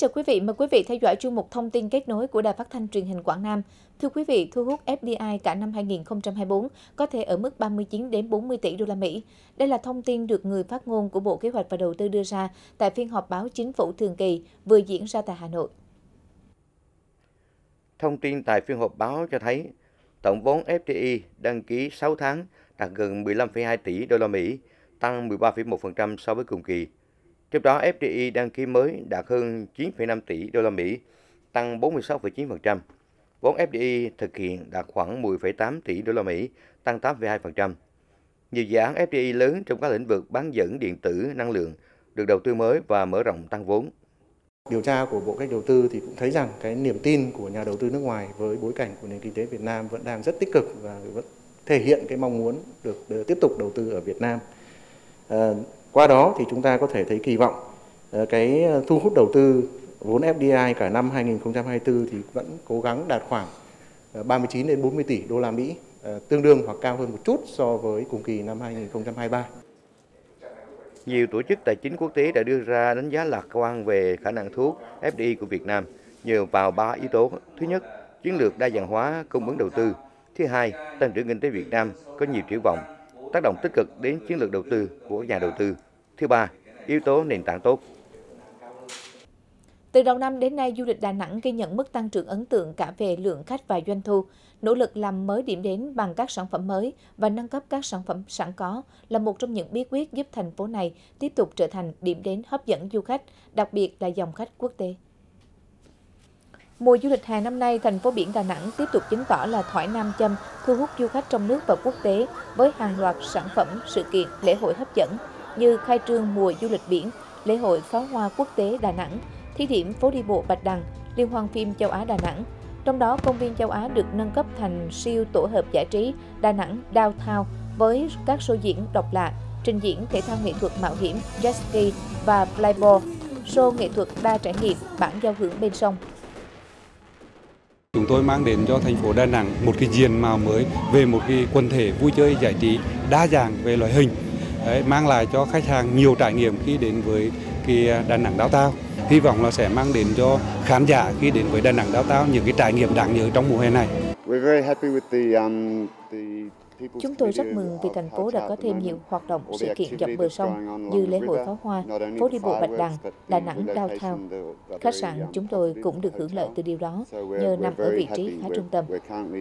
chào quý vị, mời quý vị theo dõi chuyên mục thông tin kết nối của Đài Phát thanh Truyền hình Quảng Nam. Thưa quý vị, thu hút FDI cả năm 2024 có thể ở mức 39 đến 40 tỷ đô la Mỹ. Đây là thông tin được người phát ngôn của Bộ Kế hoạch và Đầu tư đưa ra tại phiên họp báo chính phủ thường kỳ vừa diễn ra tại Hà Nội. Thông tin tại phiên họp báo cho thấy tổng vốn FDI đăng ký 6 tháng đạt gần 15,2 tỷ đô la Mỹ, tăng 13,1% so với cùng kỳ. Trong đó FDI đăng ký mới đạt hơn 9,5 tỷ đô la Mỹ, tăng 46,9%. Vốn FDI thực hiện đạt khoảng 10,8 tỷ đô la Mỹ, tăng 8,2%. Nhiều dự án FDI lớn trong các lĩnh vực bán dẫn điện tử, năng lượng được đầu tư mới và mở rộng tăng vốn. Điều tra của Bộ Kế hoạch Đầu tư thì cũng thấy rằng cái niềm tin của nhà đầu tư nước ngoài với bối cảnh của nền kinh tế Việt Nam vẫn đang rất tích cực và vẫn thể hiện cái mong muốn được tiếp tục đầu tư ở Việt Nam. Qua đó thì chúng ta có thể thấy kỳ vọng cái thu hút đầu tư vốn FDI cả năm 2024 thì vẫn cố gắng đạt khoảng 39 đến 40 tỷ đô la Mỹ, tương đương hoặc cao hơn một chút so với cùng kỳ năm 2023. Nhiều tổ chức tài chính quốc tế đã đưa ra đánh giá lạc quan về khả năng thu hút FDI của Việt Nam nhờ vào 3 yếu tố. Thứ nhất, chiến lược đa dạng hóa cung ứng đầu tư. Thứ hai, tăng trưởng kinh tế Việt Nam có nhiều triển vọng, tác động tích cực đến chiến lược đầu tư của nhà đầu tư. Thứ ba, yếu tố nền tảng tốt. Từ đầu năm đến nay, du lịch Đà Nẵng ghi nhận mức tăng trưởng ấn tượng cả về lượng khách và doanh thu. Nỗ lực làm mới điểm đến bằng các sản phẩm mới và nâng cấp các sản phẩm sẵn có là một trong những bí quyết giúp thành phố này tiếp tục trở thành điểm đến hấp dẫn du khách, đặc biệt là dòng khách quốc tế. Mùa du lịch hè năm nay, thành phố biển Đà Nẵng tiếp tục chứng tỏ là thoại nam châm thu hút du khách trong nước và quốc tế với hàng loạt sản phẩm, sự kiện, lễ hội hấp dẫn như khai trương mùa du lịch biển, lễ hội pháo hoa quốc tế Đà Nẵng, thí điểm phố đi bộ Bạch Đằng, liên hoan phim châu Á Đà Nẵng. Trong đó, công viên châu Á được nâng cấp thành siêu tổ hợp giải trí Đà Nẵng Downtown với các show diễn độc lạ, trình diễn thể thao nghệ thuật mạo hiểm, jet ski và flyboard, show nghệ thuật đa trải nghiệm, bản giao hưởng bên sông. Chúng tôi mang đến cho thành phố Đà Nẵng một cái diện mạo mới về một cái quần thể vui chơi giải trí đa dạng về loại hình. Đấy, mang lại cho khách hàng nhiều trải nghiệm khi đến với cái Đà Nẵng Downtown. Hy vọng là sẽ mang đến cho khán giả khi đến với Đà Nẵng Downtown những cái trải nghiệm đáng nhớ trong mùa hè này. Chúng tôi rất mừng vì thành phố đã có thêm nhiều hoạt động sự kiện dọc bờ sông như lễ hội pháo hoa, phố đi bộ Bạch Đằng, Đà Nẵng Downtown. Khách sạn chúng tôi cũng được hưởng lợi từ điều đó nhờ nằm ở vị trí khá trung tâm.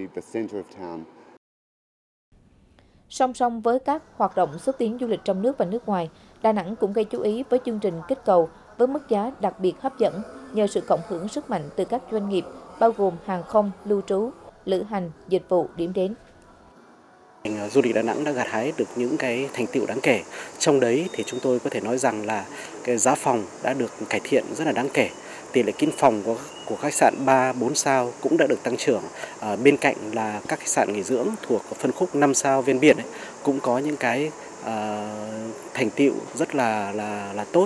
Song song với các hoạt động xúc tiến du lịch trong nước và nước ngoài, Đà Nẵng cũng gây chú ý với chương trình kích cầu với mức giá đặc biệt hấp dẫn nhờ sự cộng hưởng sức mạnh từ các doanh nghiệp bao gồm hàng không, lưu trú, lữ hành, dịch vụ, điểm đến. Du lịch Đà Nẵng đã gặt hái được những cái thành tựu đáng kể. Trong đấy thì chúng tôi có thể nói rằng là cái giá phòng đã được cải thiện rất là đáng kể. Tỷ lệ kín phòng của khách sạn 3-4 sao cũng đã được tăng trưởng. Bên cạnh là các khách sạn nghỉ dưỡng thuộc phân khúc 5 sao ven biển ấy, cũng có những cái thành tựu rất là tốt.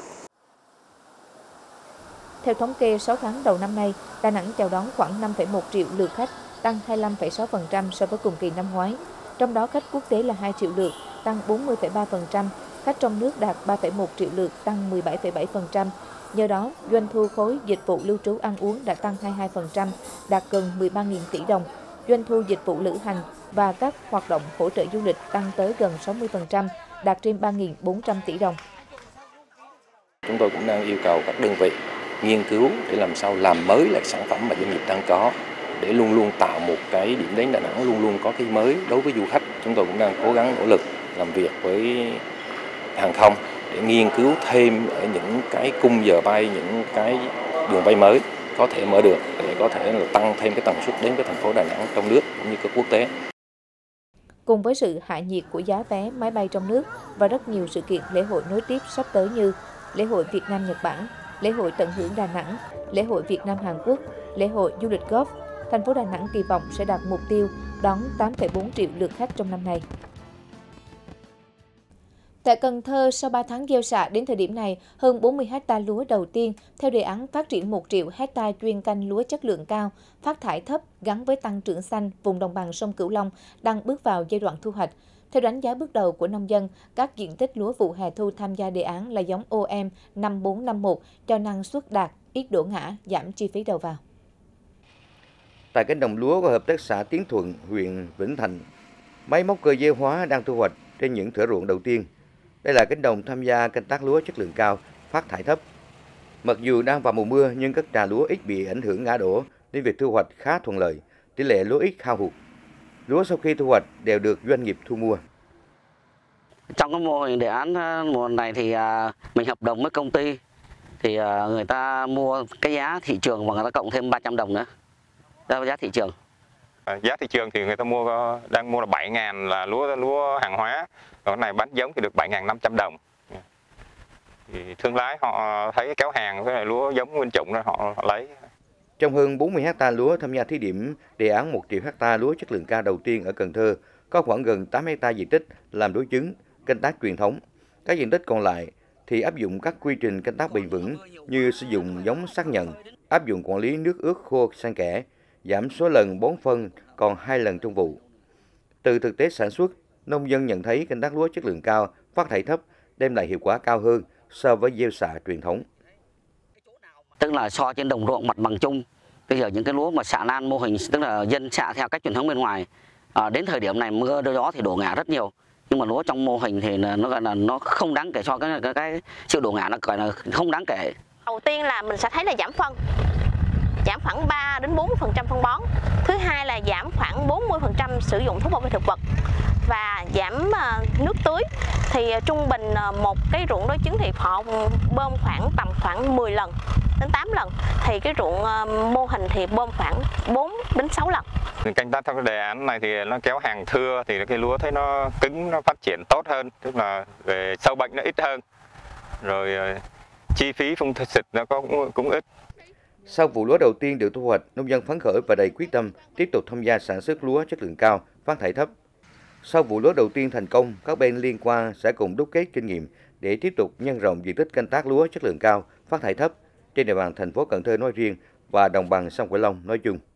Theo thống kê 6 tháng đầu năm nay, Đà Nẵng chào đón khoảng 5,1 triệu lượt khách, tăng 25,6% so với cùng kỳ năm ngoái. Trong đó khách quốc tế là 2 triệu lượt, tăng 40,3%, khách trong nước đạt 3,1 triệu lượt, tăng 17,7%. Nhờ đó, doanh thu khối dịch vụ lưu trú ăn uống đã tăng 22%, đạt gần 13.000 tỷ đồng. Doanh thu dịch vụ lữ hành và các hoạt động hỗ trợ du lịch tăng tới gần 60%, đạt trên 3.400 tỷ đồng. Chúng tôi cũng đang yêu cầu các đơn vị nghiên cứu để làm sao làm mới lại sản phẩm mà doanh nghiệp đang có, để luôn luôn tạo một cái điểm đến Đà Nẵng luôn luôn có cái mới đối với du khách. Chúng tôi cũng đang cố gắng nỗ lực làm việc với hàng không để nghiên cứu thêm ở những cái khung giờ bay, những cái đường bay mới có thể mở được để có thể là tăng thêm cái tần suất đến với thành phố Đà Nẵng trong nước cũng như các quốc tế. Cùng với sự hạ nhiệt của giá vé máy bay trong nước và rất nhiều sự kiện lễ hội nối tiếp sắp tới như lễ hội Việt Nam Nhật Bản, lễ hội tận hưởng Đà Nẵng, lễ hội Việt Nam Hàn Quốc, lễ hội du lịch golf, thành phố Đà Nẵng kỳ vọng sẽ đạt mục tiêu đón 8,4 triệu lượt khách trong năm nay. Tại Cần Thơ, sau 3 tháng gieo xạ, đến thời điểm này, hơn 40 ha lúa đầu tiên theo đề án phát triển 1 triệu ha chuyên canh lúa chất lượng cao, phát thải thấp gắn với tăng trưởng xanh vùng đồng bằng sông Cửu Long đang bước vào giai đoạn thu hoạch. Theo đánh giá bước đầu của nông dân, các diện tích lúa vụ hè thu tham gia đề án là giống OM 5451 cho năng suất đạt ít đổ ngã, giảm chi phí đầu vào. Tại cánh đồng lúa của Hợp tác xã Tiến Thuận, huyện Vĩnh Thạnh, máy móc cơ giới hóa đang thu hoạch trên những thửa ruộng đầu tiên. Đây là cánh đồng tham gia canh tác lúa chất lượng cao, phát thải thấp. Mặc dù đang vào mùa mưa nhưng các trà lúa ít bị ảnh hưởng ngã đổ nên việc thu hoạch khá thuận lợi, tỷ lệ lúa ít hao hụt. Lúa sau khi thu hoạch đều được doanh nghiệp thu mua. Trong cái mô hình đề án mùa này thì mình hợp đồng với công ty thì người ta mua cái giá thị trường và người ta cộng thêm 300 đồng nữa. Đó là giá thị trường. Giá thị trường thì người ta đang mua là 7.000 là lúa hàng hóa, còn cái này bán giống thì được 7.500 đồng. Thì thương lái họ thấy kéo hàng với lúa giống nguyên chủng rồi họ lấy. Trong hơn 40 ha lúa tham gia thí điểm đề án 1 triệu ha lúa chất lượng cao đầu tiên ở Cần Thơ, có khoảng gần 8 ha diện tích làm đối chứng, canh tác truyền thống. Các diện tích còn lại thì áp dụng các quy trình canh tác bền vững như sử dụng giống xác nhận, áp dụng quản lý nước ướt khô xen kẽ, giảm số lần bón phân còn 2 lần trong vụ. Từ thực tế sản xuất, nông dân nhận thấy canh tác lúa chất lượng cao, phát thải thấp đem lại hiệu quả cao hơn so với gieo xạ truyền thống. Tức là so trên đồng ruộng mặt bằng chung, bây giờ những cái lúa mà xạ lan mô hình, tức là dân xạ theo cách truyền thống bên ngoài, đến thời điểm này mưa gió thì đổ ngã rất nhiều. Nhưng mà lúa trong mô hình thì nó gọi là nó không đáng kể, so cái sự đổ ngã nó gọi là không đáng kể. Đầu tiên là mình sẽ thấy là giảm phân, giảm khoảng 3 đến 40% phân bón. Thứ hai là giảm khoảng 40% sử dụng thuốc bảo vệ thực vật và giảm nước tưới. Thì trung bình một cái ruộng đối chứng thì họ bơm khoảng 10 lần đến 8 lần. Thì cái ruộng mô hình thì bơm khoảng 4 đến 6 lần. Canh tác theo cái đề án này thì nó kéo hàng thưa thì cái lúa thấy nó cứng, nó phát triển tốt hơn, tức là về sâu bệnh nó ít hơn. Rồi chi phí phun xịt nó cũng ít. Sau vụ lúa đầu tiên được thu hoạch, nông dân phấn khởi và đầy quyết tâm tiếp tục tham gia sản xuất lúa chất lượng cao, phát thải thấp. Sau vụ lúa đầu tiên thành công, các bên liên quan sẽ cùng đúc kết kinh nghiệm để tiếp tục nhân rộng diện tích canh tác lúa chất lượng cao, phát thải thấp trên địa bàn thành phố Cần Thơ nói riêng và đồng bằng sông Cửu Long nói chung.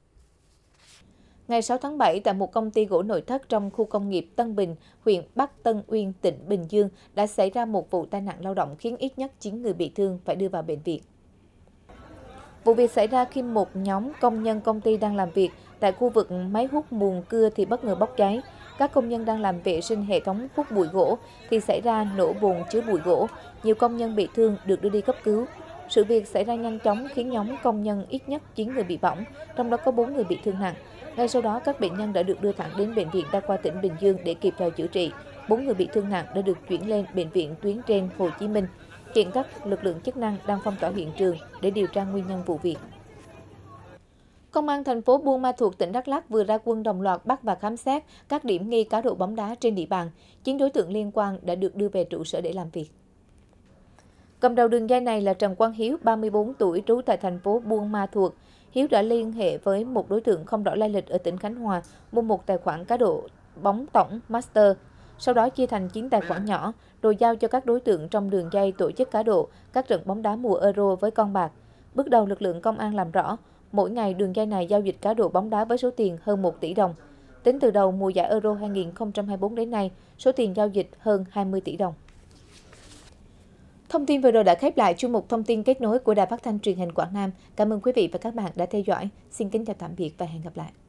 Ngày 6 tháng 7, tại một công ty gỗ nội thất trong khu công nghiệp Tân Bình, huyện Bắc Tân Uyên, tỉnh Bình Dương đã xảy ra một vụ tai nạn lao động khiến ít nhất 9 người bị thương phải đưa vào bệnh viện. Vụ việc xảy ra khi một nhóm công nhân công ty đang làm việc tại khu vực máy hút mùn cưa thì bất ngờ bốc cháy. Các công nhân đang làm vệ sinh hệ thống hút bụi gỗ thì xảy ra nổ bồn chứa bụi gỗ. Nhiều công nhân bị thương được đưa đi cấp cứu. Sự việc xảy ra nhanh chóng khiến nhóm công nhân ít nhất 9 người bị bỏng, trong đó có 4 người bị thương nặng. Ngay sau đó, các bệnh nhân đã được đưa thẳng đến Bệnh viện Đa khoa tỉnh Bình Dương để kịp thời chữa trị. 4 người bị thương nặng đã được chuyển lên Bệnh viện Tuyến trên Hồ Chí Minh. Hiện các lực lượng chức năng đang phong tỏa hiện trường để điều tra nguyên nhân vụ việc. Công an thành phố Buôn Ma Thuột, tỉnh Đắk Lắk vừa ra quân đồng loạt bắt và khám xét các điểm nghi cá độ bóng đá trên địa bàn. 9 đối tượng liên quan đã được đưa về trụ sở để làm việc. Cầm đầu đường dây này là Trần Quang Hiếu, 34 tuổi, trú tại thành phố Buôn Ma Thuột. Hiếu đã liên hệ với một đối tượng không rõ lai lịch ở tỉnh Khánh Hòa, mua một tài khoản cá độ bóng tổng Master. Sau đó chia thành 9 tài khoản nhỏ, rồi giao cho các đối tượng trong đường dây tổ chức cá độ các trận bóng đá mùa Euro với con bạc. Bước đầu, lực lượng công an làm rõ, mỗi ngày đường dây này giao dịch cá độ bóng đá với số tiền hơn 1 tỷ đồng. Tính từ đầu mùa giải Euro 2024 đến nay, số tiền giao dịch hơn 20 tỷ đồng. Thông tin vừa rồi đã khép lại chuyên mục Thông tin kết nối của Đài Phát thanh Truyền hình Quảng Nam. Cảm ơn quý vị và các bạn đã theo dõi. Xin kính chào tạm biệt và hẹn gặp lại.